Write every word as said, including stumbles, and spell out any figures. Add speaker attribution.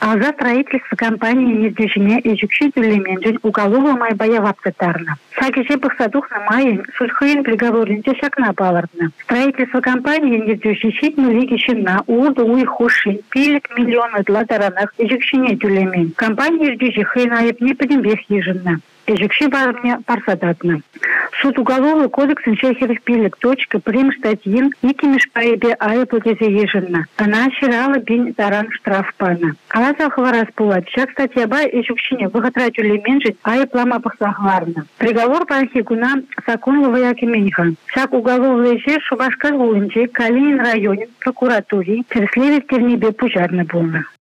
Speaker 1: А за строительство компании недвижимое и жукшителемен уголовно май боевап татарна. Сакише пахсадух на мае сульхуин приговорниче шакна палардна. Строительство компании недвижимой лиги щена уду уй хуши пилик миллиона для таранах и жукшине тюлемен. Компания ждущих на не подимбех еженно. Ежекши бармня парсадатна. Суд уголовного кодекса Чехеров пилик. Точка прим статьин никимиш пайбе ая платезе еженно. Она щирала бин таран штрафпана. Аласа хварас пулат. Шак статья ба ежекшине выхотрачу леменжить ая плама пахсахварна. Приговор по архигуна Сакунова Якименьха. Шак уголовный же Шубашкар Гулынче Калинин районе прокуратуре Переслевит Тернибе пужарно было.